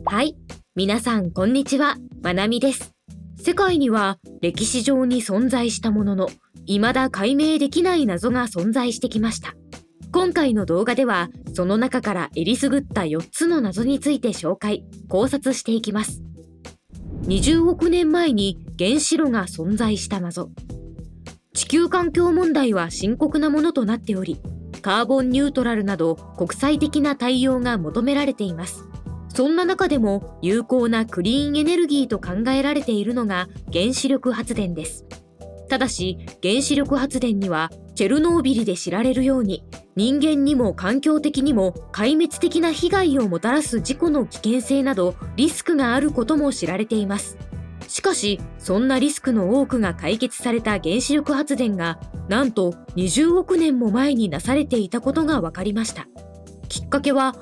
はい、皆さんこんにちは、まなみです。世界には歴史上に存在したものの、未だ解明できない謎が存在してきました。今回の動画では、その中からえりすぐった4つの謎について紹介、考察していきます。20億年前に原子炉が存在した謎。地球環境問題は深刻なものとなっており、カーボンニュートラルなど国際的な対応が求められています。そんな中でも有効なクリーンエネルギーと考えられているのが原子力発電です。ただし、原子力発電にはチェルノービリで知られるように、人間にも環境的にも壊滅的な被害をもたらす事故の危険性などリスクがあることも知られています。しかし、そんなリスクの多くが解決された原子力発電が、なんと20億年も前になされていたことが分かりました。きっかけは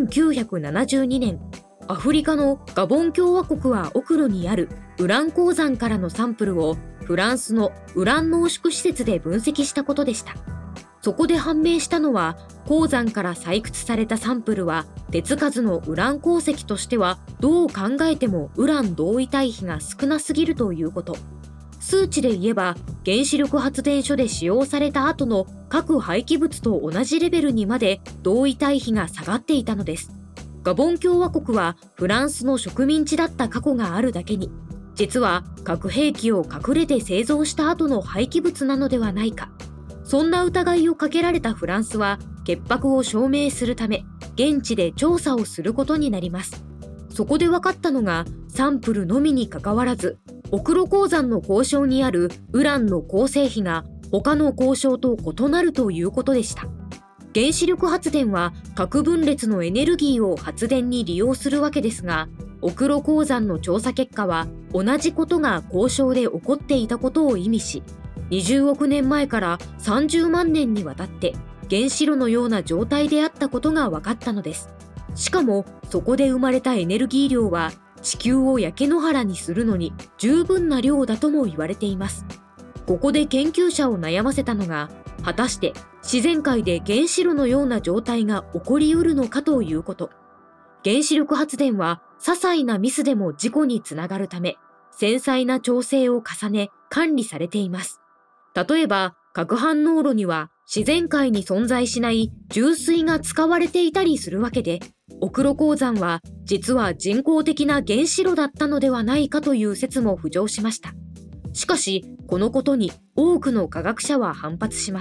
1972年、アフリカのガボン共和国は奥路にあるウラン鉱山からのサンプルをフランスのウラン濃縮施設で分析したことでした。そこで判明したのは、鉱山から採掘されたサンプルは手つかずのウラン鉱石としてはどう考えてもウラン同位体比が少なすぎるということ。数値で言えば原子力発電所で使用された後の核廃棄物と同じレベルにまで同位体比が下がっていたのです。ガボン共和国はフランスの植民地だった過去があるだけに、実は核兵器を隠れて製造した後の廃棄物なのではないか。そんな疑いをかけられたフランスは潔白を証明するため現地で調査をすることになります。そこで分かったのが、サンプルのみにかかわらず奥路鉱山の鉱床にあるウランの構成比が他の鉱床と異なるということでした。原子力発電は核分裂のエネルギーを発電に利用するわけですが、奥路鉱山の調査結果は同じことが鉱床で起こっていたことを意味し、20億年前から30万年にわたって原子炉のような状態であったことが分かったのです。しかもそこで生まれたエネルギー量は地球を焼け野原にするのに十分な量だとも言われています。ここで研究者を悩ませたのが、果たして自然界で原子炉のような状態が起こりうるのかということ。原子力発電は些細なミスでも事故につながるため、繊細な調整を重ね管理されています。例えば核反応炉には自然界に存在しない重水が使われていたりするわけで、奥路鉱山は実は人工的な原子炉だったのではないかという説も浮上しました。しかし、このことに多くの科学者は反発します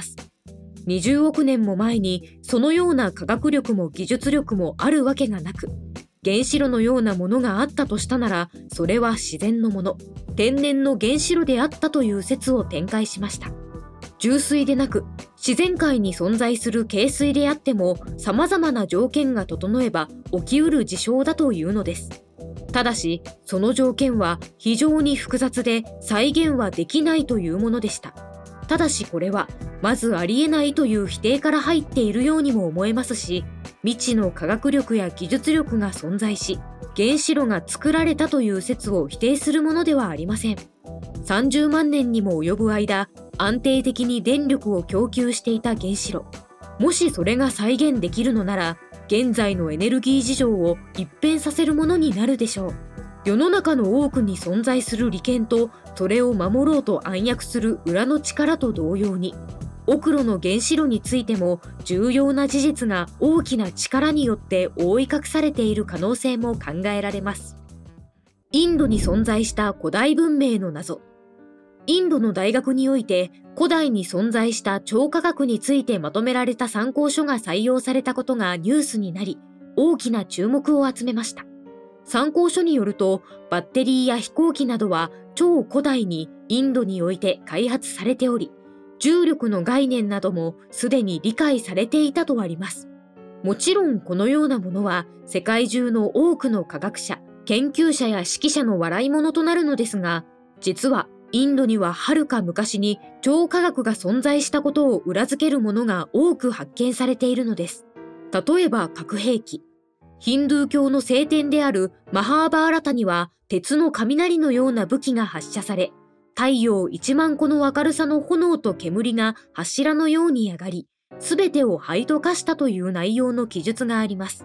。20億年も前にそのような科学力も技術力もあるわけがなく、原子炉のようなものがあったとしたなら、それは自然のもの、天然の原子炉であったという説を展開しました。重水でなく自然界に存在する軽水であっても、様々な条件が整えば起きうる事象だというのです。ただし、その条件は非常に複雑で再現はできないというものでした。ただしこれはまずありえないという否定から入っているようにも思えますし、未知の科学力や技術力が存在し、原子炉が作られたという説を否定するものではありません。30万年にも及ぶ間、安定的に電力を供給していた原子炉。もしそれが再現できるのなら、現在のエネルギー事情を一変させるものになるでしょう。世の中の多くに存在する利権と、それを守ろうと暗躍する裏の力と同様に、奥路の原子炉についても重要な事実が大きな力によって覆い隠されている可能性も考えられます。インドに存在した古代文明の謎。インドの大学において古代に存在した超科学についてまとめられた参考書が採用されたことがニュースになり、大きな注目を集めました。参考書によると、バッテリーや飛行機などは超古代にインドにおいて開発されており、重力の概念などもすでに理解されていたとあります。もちろんこのようなものは世界中の多くの科学者、研究者や指揮者の笑い物となるのですが、実はインドには遥か昔に超科学が存在したことを裏付けるものが多く発見されているのです。例えば核兵器。ヒンドゥー教の聖典であるマハーバーラタには鉄の雷のような武器が発射され、太陽1万個の明るさの炎と煙が柱のように上がり、すべてを灰と化したという内容の記述があります。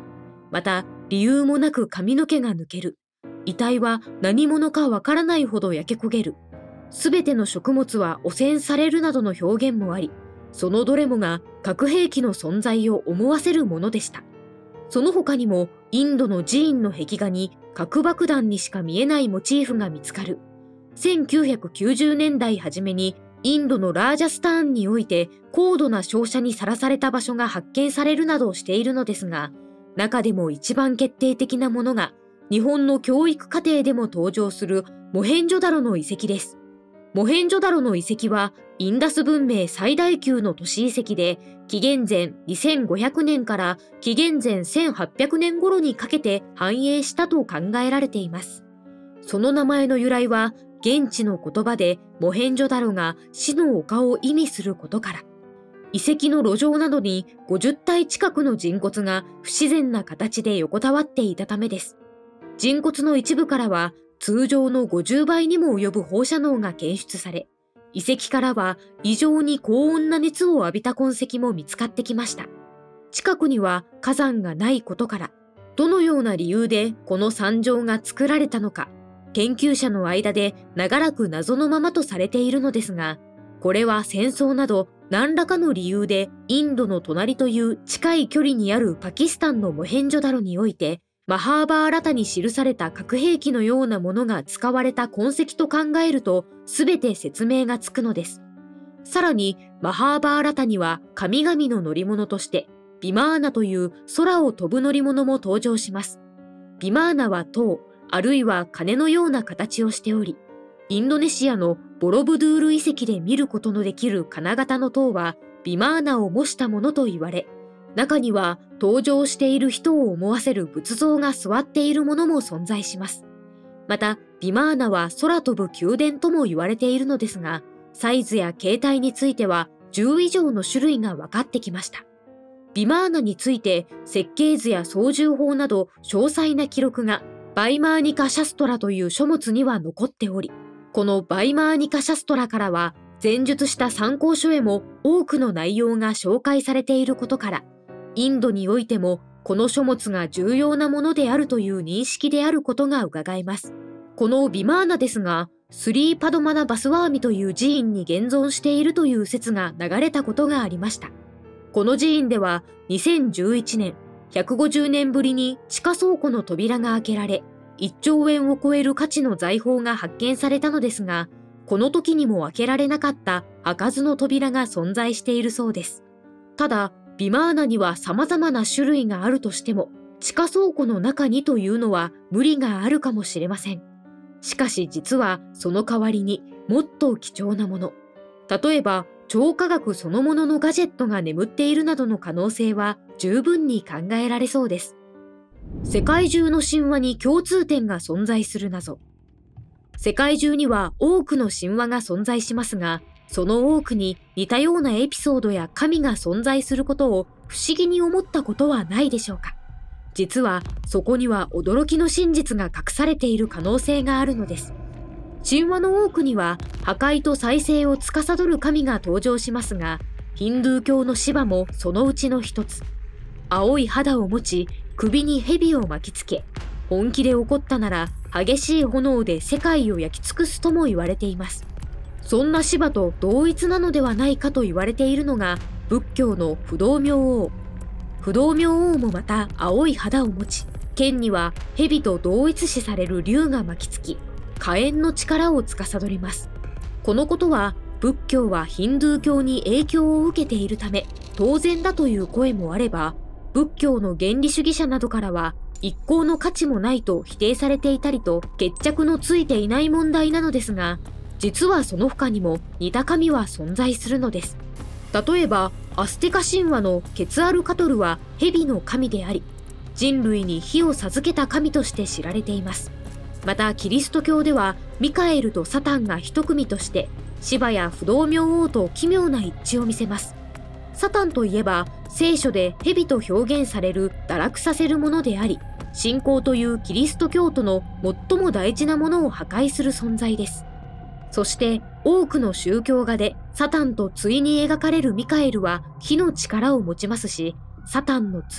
また理由もなく髪の毛が抜ける。遺体は何者かわからないほど焼け焦げる。すべての食物は汚染されるなどの表現もあり、そのどれもが核兵器の存在を思わせるものでした。その他にもインドの寺院の壁画に核爆弾にしか見えないモチーフが見つかる。1990年代初めにインドのラージャスターンにおいて高度な照射にさらされた場所が発見されるなどしているのですが、中でも一番決定的なものが日本の教育課程でも登場するモヘンジョダロの遺跡です。モヘンジョダロの遺跡はインダス文明最大級の都市遺跡で、紀元前2500年から紀元前1800年頃にかけて繁栄したと考えられています。その名前の由来は現地の言葉でモヘンジョダロが死の丘を意味することから、遺跡の路上などに50体近くの人骨が不自然な形で横たわっていたためです。人骨の一部からは通常の50倍にも及ぶ放射能が検出され、遺跡からは異常に高温な熱を浴びた痕跡も見つかってきました。近くには火山がないことから、どのような理由でこの山城が作られたのか、研究者の間で長らく謎のままとされているのですが、これは戦争など何らかの理由でインドの隣という近い距離にあるパキスタンのモヘンジョダロにおいて、マハーバーラタに記された核兵器のようなものが使われた痕跡と考えると全て説明がつくのです。さらにマハーバーラタには神々の乗り物としてビマーナという空を飛ぶ乗り物も登場します。ビマーナは塔、あるいは鐘のような形をしており、インドネシアのボロブドゥール遺跡で見ることのできる金型の塔はビマーナを模したものと言われ、中には登場している人を思わせる仏像が座っているものも存在します。また、ビマーナは空飛ぶ宮殿とも言われているのですが、サイズや形態については10以上の種類が分かってきました。ビマーナについて設計図や操縦法など詳細な記録がバイマーニカ・シャストラという書物には残っており、このバイマーニカ・シャストラからは前述した参考書へも多くの内容が紹介されていることから、インドにおいてもこの書物が重要なものであるという認識であることが伺えます。このビマーナですが、スリーパドマナ・バスワーミという寺院に現存しているという説が流れたことがありました。この寺院では2011年、150年ぶりに地下倉庫の扉が開けられ、1兆円を超える価値の財宝が発見されたのですが、この時にも開けられなかった開かずの扉が存在しているそうです。ただ、ビマーナには様々な種類があるとしても、地下倉庫の中にというのは無理があるかもしれません。しかし実はその代わりにもっと貴重なもの、例えば超科学そのもののガジェットが眠っているなどの可能性は十分に考えられそうです。世界中の神話に共通点が存在する謎。世界中には多くの神話が存在しますが、その多くに似たようなエピソードや神が存在することを不思議に思ったことはないでしょうか。実はそこには驚きの真実が隠されている可能性があるのです。神話の多くには破壊と再生を司る神が登場しますが、ヒンドゥー教のシバもそのうちの一つ。青い肌を持ち、首に蛇を巻きつけ、本気で怒ったなら激しい炎で世界を焼き尽くすとも言われています。そんなシバと同一なのではないかと言われているのが仏教の不動明王。不動明王もまた青い肌を持ち、剣には蛇と同一視される竜が巻きつき、火炎の力を司ります。このことは仏教はヒンドゥー教に影響を受けているため当然だという声もあれば、仏教の原理主義者などからは一向の価値もないと否定されていたりと決着のついていない問題なのですが、実はその他にも似た神は存在するのです。例えばアステカ神話のケツアルカトルは蛇の神であり、人類に火を授けた神として知られています。またキリスト教ではミカエルとサタンが一組としてシバや不動明王と奇妙な一致を見せます。サタンといえば聖書で蛇と表現される堕落させるものであり、信仰というキリスト教徒の最も大事なものを破壊する存在です。そして多くの宗教画でサタンと対に描かれるミカエルは火の力を持ちますし、サタンの対、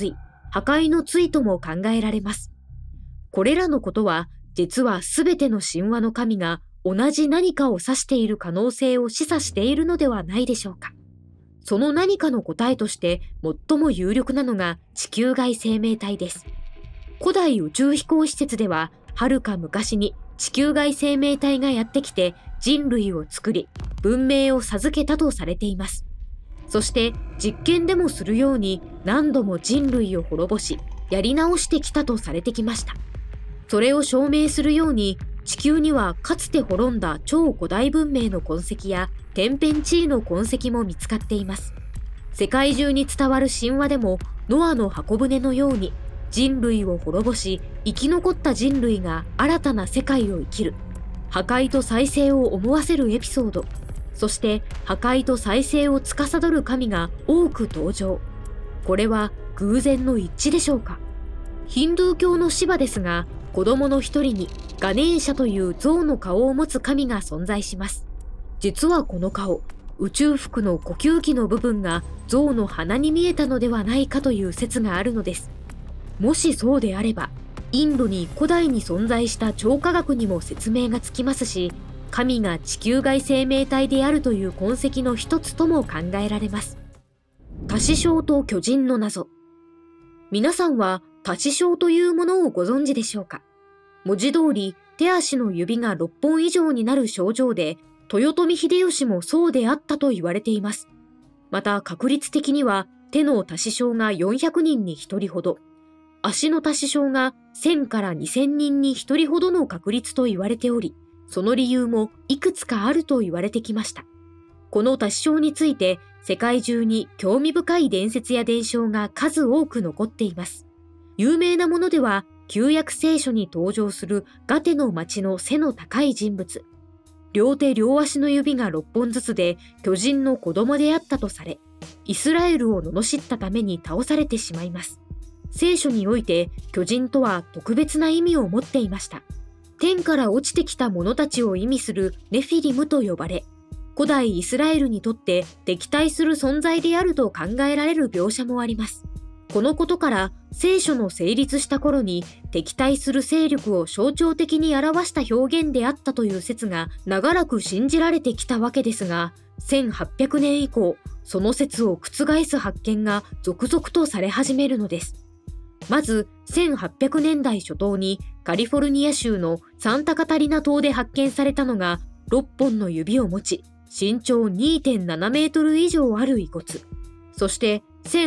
破壊の対とも考えられます。これらのことは、実はすべての神話の神が同じ何かを指している可能性を示唆しているのではないでしょうか。その何かの答えとして最も有力なのが地球外生命体です。古代宇宙飛行施設では、遥か昔に地球外生命体がやってきて人類を作り、文明を授けたとされています。そして実験でもするように何度も人類を滅ぼし、やり直してきたとされてきました。それを証明するように、地球にはかつて滅んだ超古代文明の痕跡や天変地異の痕跡も見つかっています。世界中に伝わる神話でも、ノアの箱舟のように人類を滅ぼし、生き残った人類が新たな世界を生きる、破壊と再生を思わせるエピソード、そして破壊と再生を司る神が多く登場。これは偶然の一致でしょうか。ヒンドゥー教のシヴァですが、子供の一人にガネーシャという象の顔を持つ神が存在します。実はこの顔、宇宙服の呼吸器の部分が象の鼻に見えたのではないかという説があるのです。もしそうであれば、インドに古代に存在した超科学にも説明がつきますし、神が地球外生命体であるという痕跡の一つとも考えられます。多子章と巨人の謎。皆さんは多子章というものをご存知でしょうか。文字通り手足の指が6本以上になる症状で、豊臣秀吉もそうであったと言われています。また確率的には手の多子章が400人に1人ほど、足の多子章が1000から2000人に1人ほどの確率と言われており、その理由もいくつかあると言われてきました。この多子章について世界中に興味深い伝説や伝承が数多く残っています。有名なものでは、旧約聖書に登場するガテの町の背の高い人物。両手両足の指が6本ずつで巨人の子供であったとされ、イスラエルを罵ったために倒されてしまいます。聖書において巨人とは特別な意味を持っていました。天から落ちてきた者たちを意味するネフィリムと呼ばれ、古代イスラエルにとって敵対する存在であると考えられる描写もあります。このことから聖書の成立した頃に敵対する勢力を象徴的に表した表現であったという説が長らく信じられてきたわけですが、1800年以降、その説を覆す発見が続々とされ始めるのです。まず1800年代初頭にカリフォルニア州のサンタカタリナ島で発見されたのが6本の指を持ち、身長 2.7 メートル以上ある遺骨。そして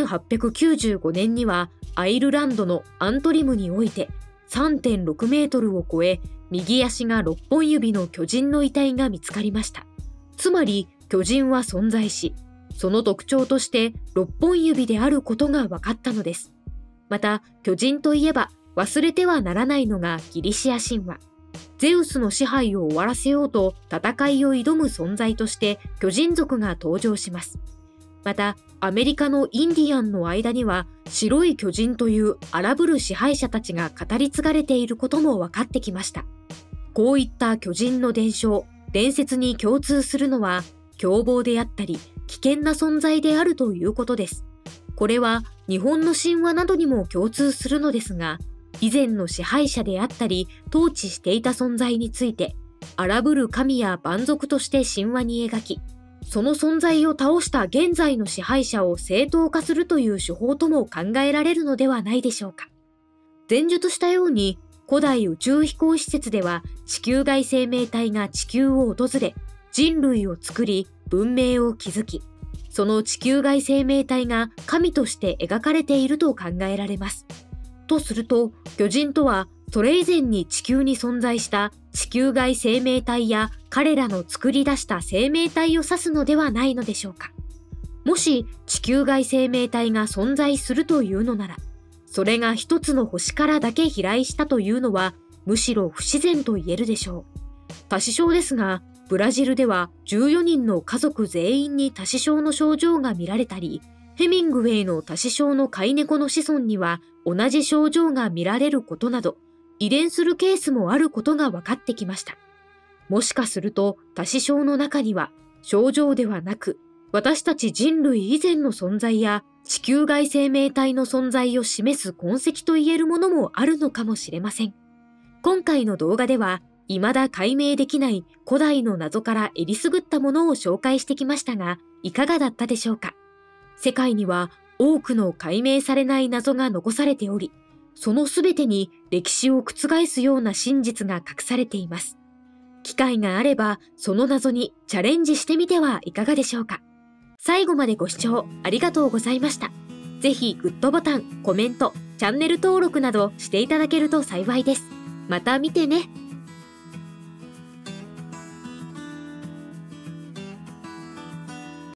1895年にはアイルランドのアントリムにおいて 3.6 メートルを超え、右足が6本指の巨人の遺体が見つかりました。つまり巨人は存在し、その特徴として6本指であることが分かったのです。また巨人といえば忘れてはならないのがギリシア神話。ゼウスの支配を終わらせようと戦いを挑む存在として巨人族が登場します。またアメリカのインディアンの間には白い巨人という荒ぶる支配者たちが語り継がれていることも分かってきました。こういった巨人の伝承、伝説に共通するのは凶暴であったり危険な存在であるということです。これは日本の神話などにも共通するのですが、以前の支配者であったり統治していた存在について荒ぶる神や蛮族として神話に描き、その存在を倒した現在の支配者を正当化するという手法とも考えられるのではないでしょうか。前述したように古代宇宙飛行施設では地球外生命体が地球を訪れ、人類を作り文明を築き、その地球外生命体が神として描かれていると考えられます。とすると巨人とはそれ以前に地球に存在した地球外生命体や彼らの作り出した生命体を指すのではないのでしょうか。もし地球外生命体が存在するというのなら、それが一つの星からだけ飛来したというのはむしろ不自然と言えるでしょう。多子症ですが、ブラジルでは14人の家族全員に多子症の症状が見られたり、ヘミングウェイの多子症の飼い猫の子孫には同じ症状が見られることなど、遺伝するケースもあることが分かってきました。もしかすると多子症の中には症状ではなく、私たち人類以前の存在や地球外生命体の存在を示す痕跡と言えるものもあるのかもしれません。今回の動画では、未だ解明できない古代の謎からえりすぐったものを紹介してきましたが、いかがだったでしょうか。世界には多くの解明されない謎が残されており、そのすべてに歴史を覆すような真実が隠されています。機会があれば、その謎にチャレンジしてみてはいかがでしょうか。最後までご視聴ありがとうございました。ぜひグッドボタン、コメント、チャンネル登録などしていただけると幸いです。また見てね。